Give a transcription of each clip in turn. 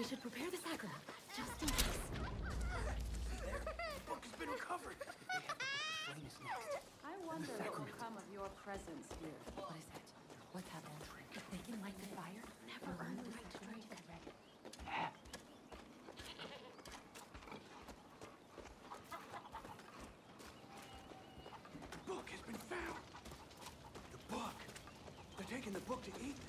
should prepare the sacrament, just in case. There, the book has been recovered. They have the book of the flame is next. I wonder what will come of your presence here. What is it? What's happening? If they can light the fire, never earn the right to drink it. The book has been found. The book. They're taking the book to Eden.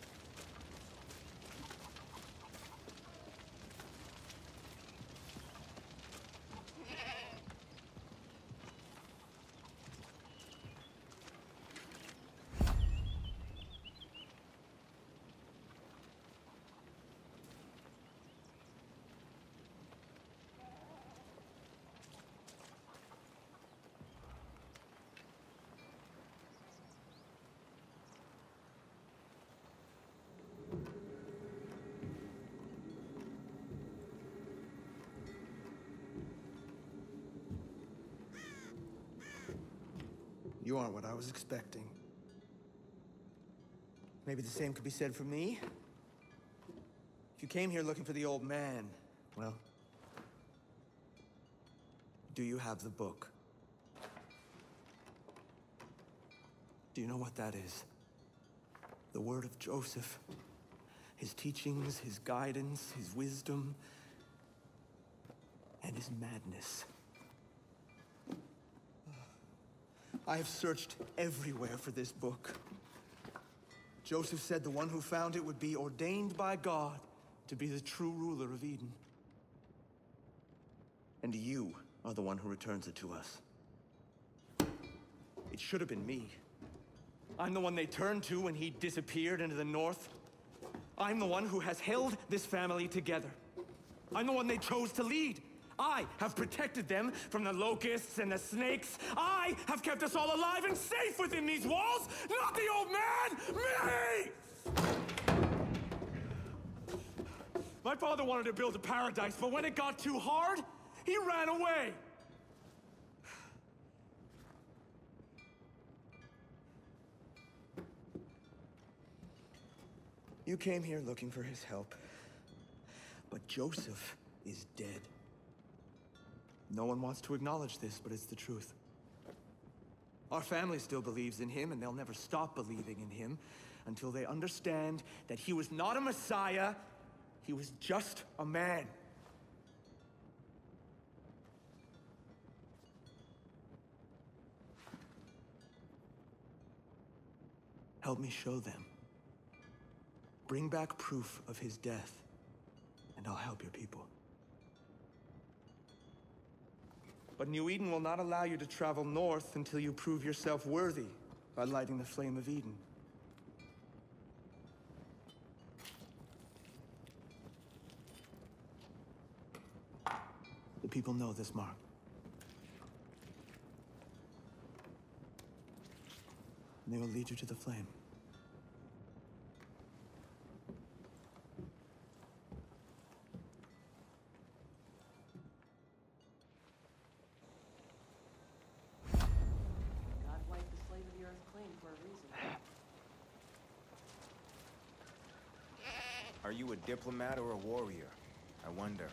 You aren't what I was expecting. Maybe the same could be said for me? If you came here looking for the old man, well... do you have the book? Do you know what that is? The word of Joseph. His teachings, his guidance, his wisdom, and his madness. I have searched everywhere for this book. Joseph said the one who found it would be ordained by God to be the true ruler of Eden. And you are the one who returns it to us. It should have been me. I'm the one they turned to when he disappeared into the north. I'm the one who has held this family together. I'm the one they chose to lead. I have protected them from the locusts and the snakes. I have kept us all alive and safe within these walls, not the old man, me! My father wanted to build a paradise, but when it got too hard, he ran away. You came here looking for his help, but Joseph is dead. No one wants to acknowledge this, but it's the truth. Our family still believes in him, and they'll never stop believing in him until they understand that he was not a messiah, he was just a man. Help me show them. Bring back proof of his death, and I'll help your people. But New Eden will not allow you to travel north until you prove yourself worthy by lighting the flame of Eden. The people know this mark. And they will lead you to the flame. Are you a diplomat or a warrior? I wonder.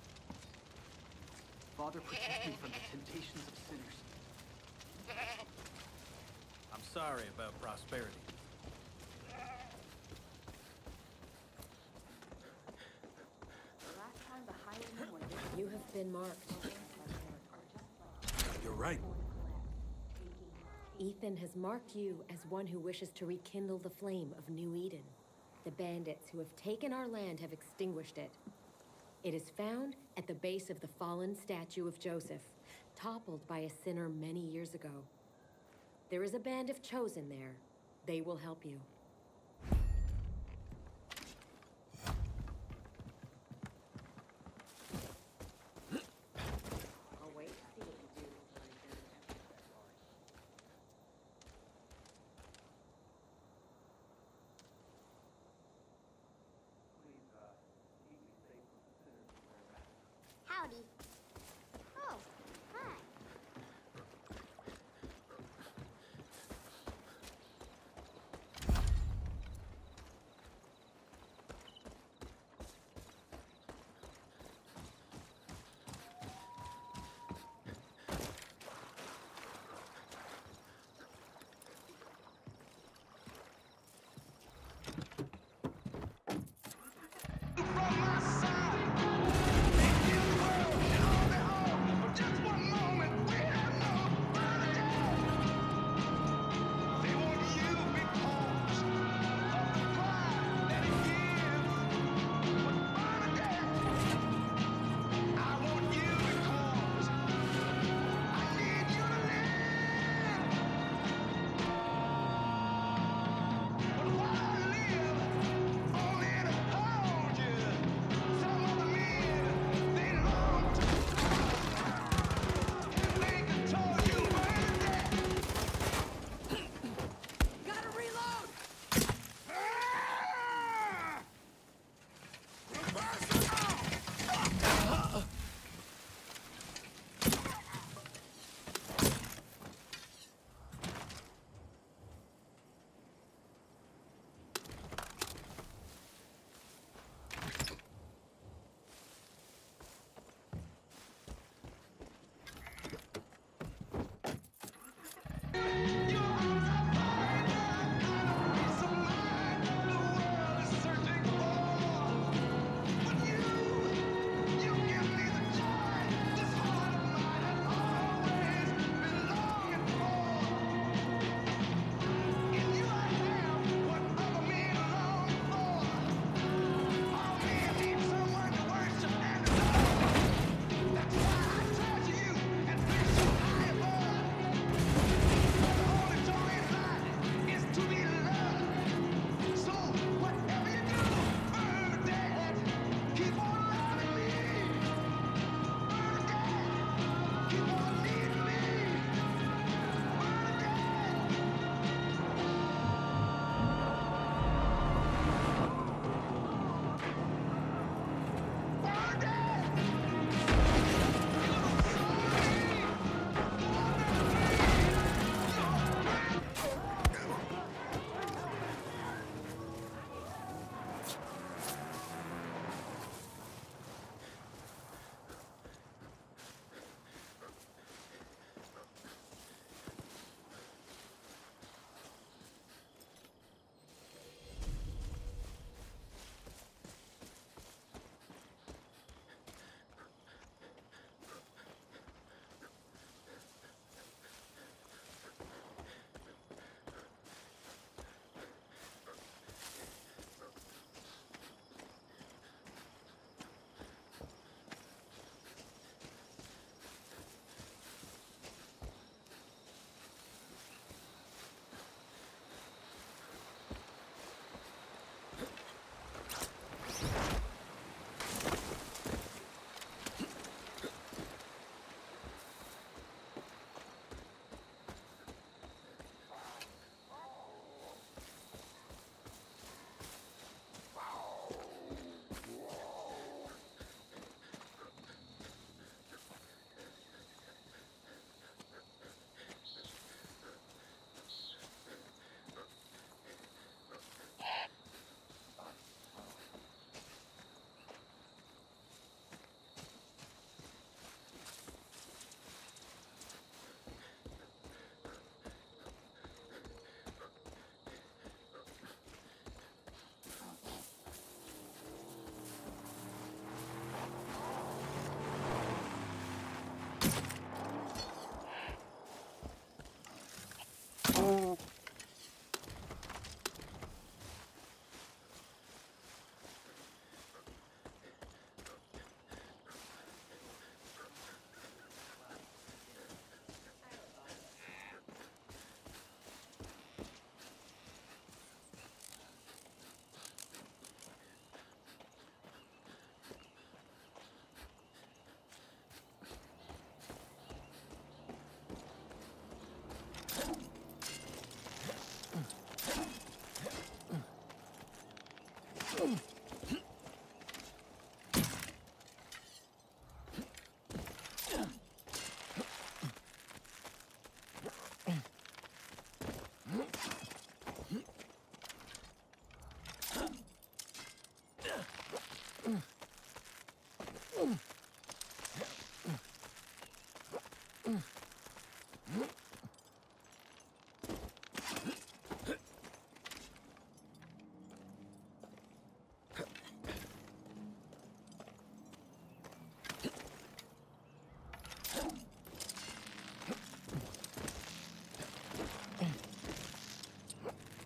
Father, protect me from the temptations of sinners. I'm sorry about prosperity. Last time the highwaymen were there. You have been marked. You're right. Ethan has marked you as one who wishes to rekindle the flame of New Eden. The bandits who have taken our land have extinguished it. It is found at the base of the fallen statue of Joseph, toppled by a sinner many years ago. There is a band of chosen there. They will help you. I'll wait to see what you do. Howdy. Oh, hi.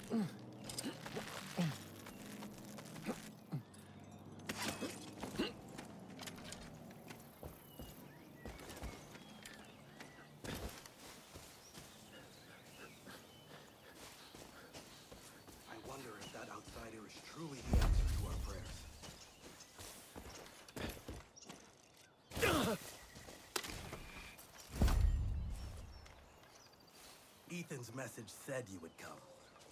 I wonder if that outsider is truly the answer to our prayers. Ethan's message said you would come.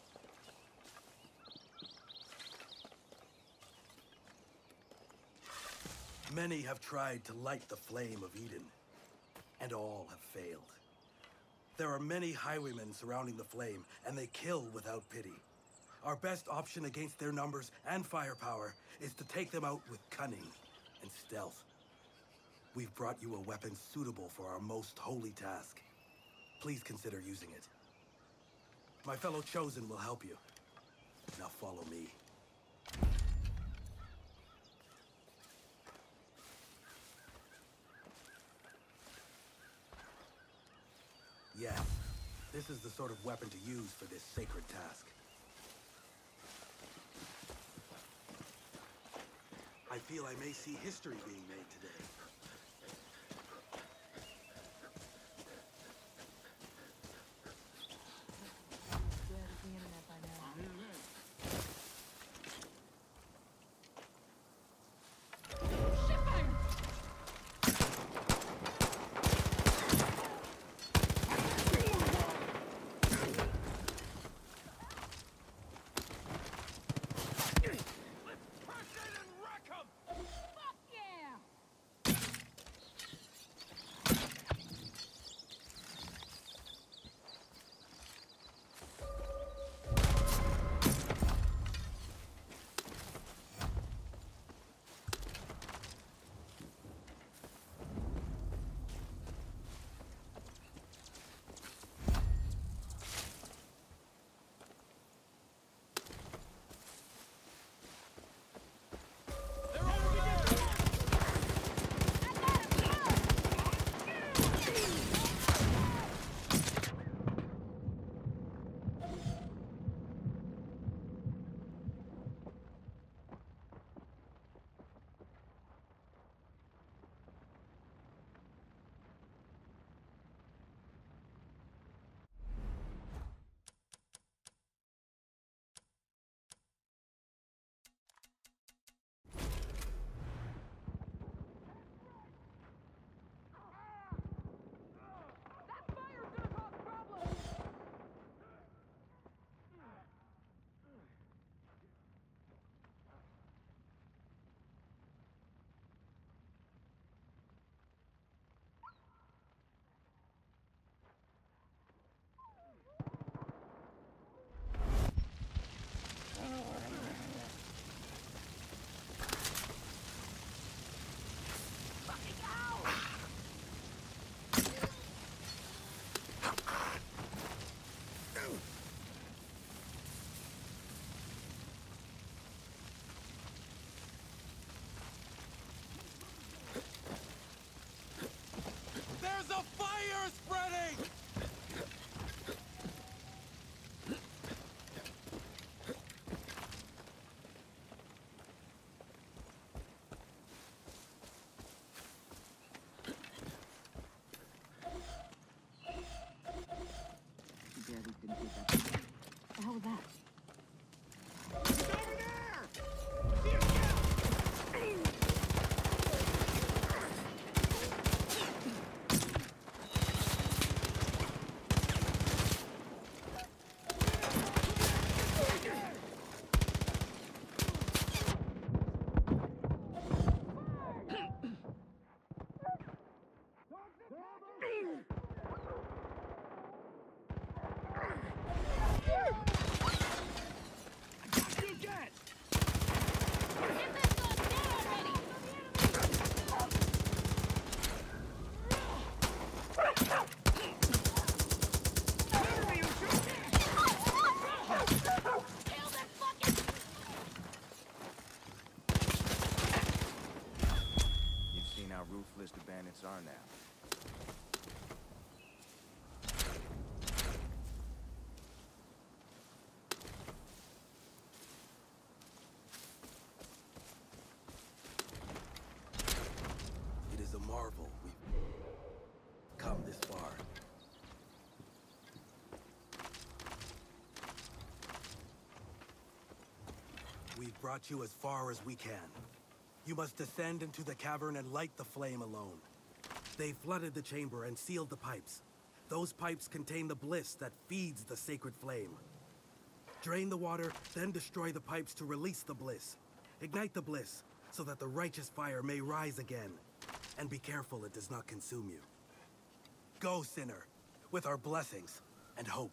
Many have tried to light the flame of Eden, and all have failed. There are many highwaymen surrounding the flame, and they kill without pity. Our best option against their numbers and firepower is to take them out with cunning and stealth. We've brought you a weapon suitable for our most holy task. Please consider using it. My fellow Chosen will help you. Now follow me. Yes, this is the sort of weapon to use for this sacred task. I feel I may see history being made today. There's a fire spreading! The hell was that? We've brought you as far as we can. You must descend into the cavern and light the flame alone. They flooded the chamber and sealed the pipes. Those pipes contain the bliss that feeds the sacred flame. Drain the water, then destroy the pipes to release the bliss. Ignite the bliss, so that the righteous fire may rise again. And be careful it does not consume you. Go, sinner, with our blessings and hope.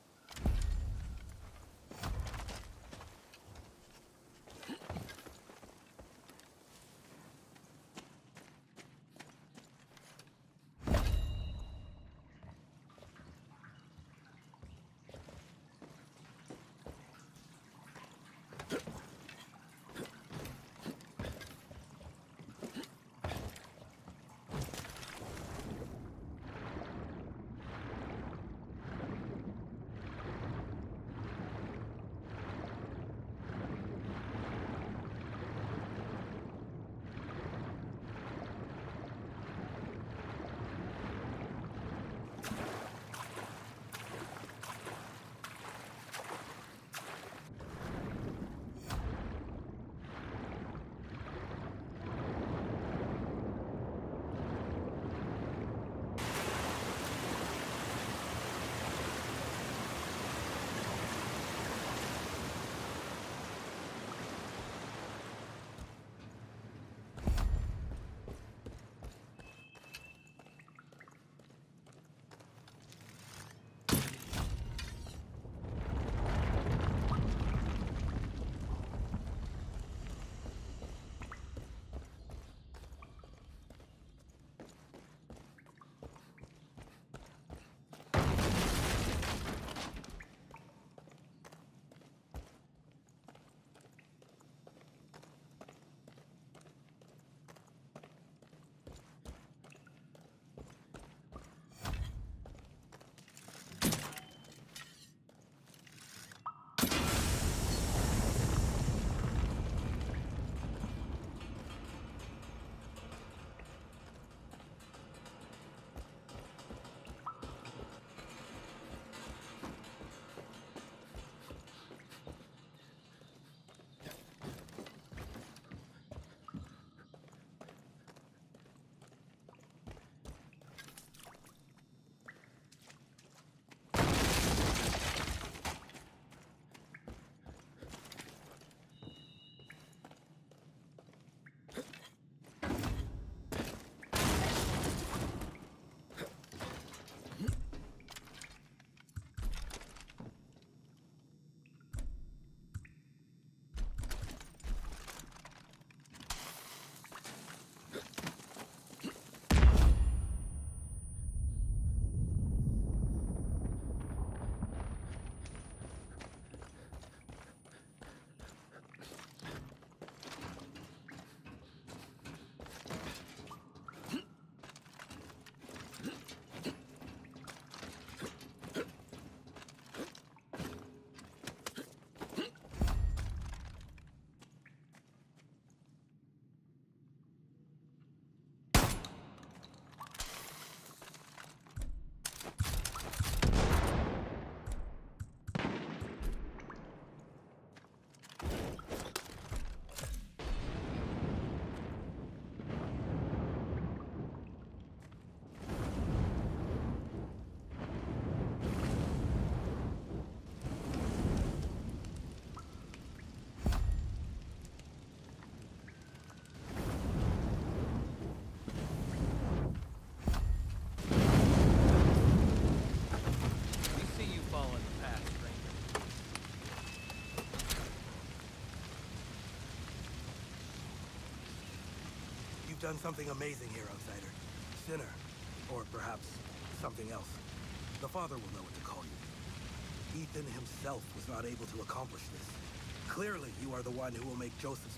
You've done something amazing here, outsider. Sinner. Or perhaps something else. The Father will know what to call you. Ethan himself was not able to accomplish this. Clearly, you are the one who will make Joseph's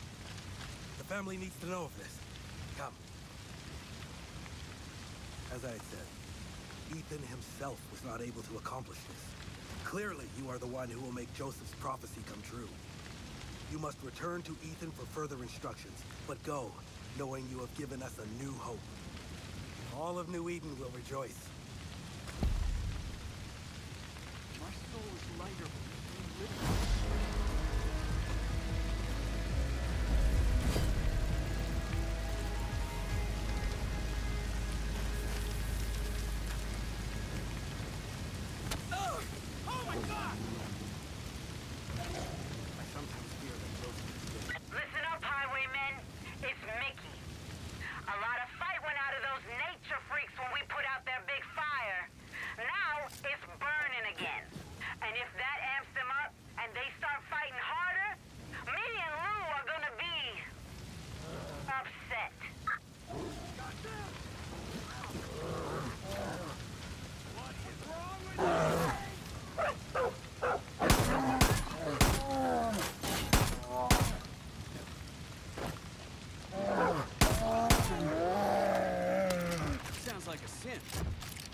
The family needs to know of this. Come. As I had said, Ethan himself was not able to accomplish this. Clearly, you are the one who will make Joseph's prophecy come true. You must return to Ethan for further instructions, but go, knowing you have given us a new hope. All of New Eden will rejoice. My soul is lighter with you living. like a sin.